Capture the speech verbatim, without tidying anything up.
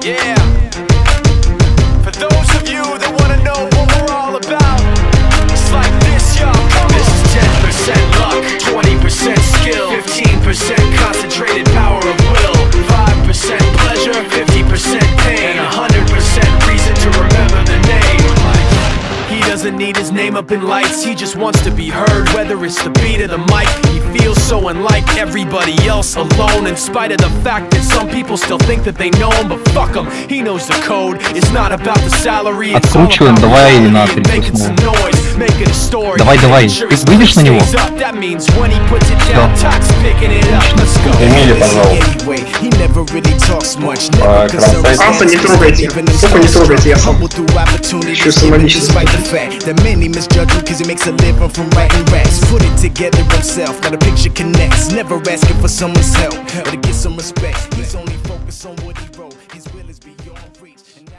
Yeah. For those of you that wanna know what we're all about, it's like this, y'all. This is ten percent luck, twenty percent skill, fifteen percent concentrated power of will, five percent pleasure, fifty percent pain, and one hundred percent reason to remember the name. He doesn't need his name up in lights, he just wants to be heard, whether it's the beat of the mic. He feels so unlike everybody else, alone, in spite of the fact that some people still think that they know him. But fuck him, he knows the code. It's not about the salary, it's all about making some noise, making a story. Давай, давай, ты выйдешь на него? That means when he puts it down, Tox picking it up. Let's go. Эмили, пожалуйста. Аса, не трогайте. Сколько не трогайте, я сам. Еще самолично. That many misjudge him cause he makes a living from writing raps. Put it together himself, now the picture connects. Never asking for someone's help or to get some respect. He's only focused on what he wrote. His will is beyond reach.